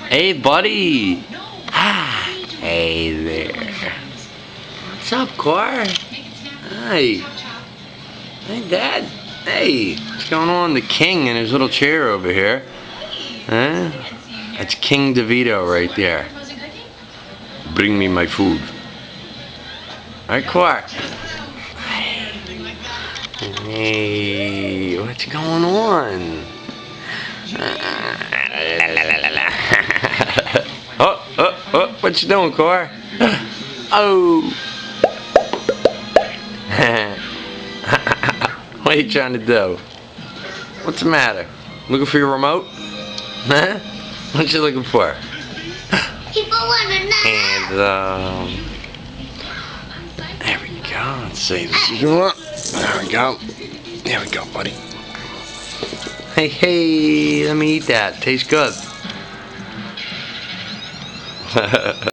Hey, buddy. Ah, hey there. What's up, Car? Hey. Hey, Dad. Hey. What's going on? The king in his little chair over here. Huh? That's King DeVito right there. Bring me my food. Alright, Car. Hey, what's going on? Oh, what you doing, Car? Oh. What are you trying to do? What's the matter? Looking for your remote? Huh? What you looking for? People want to know. And, there we go. Let's see this. There we go. There we go, buddy. Hey, let me eat that. Tastes good.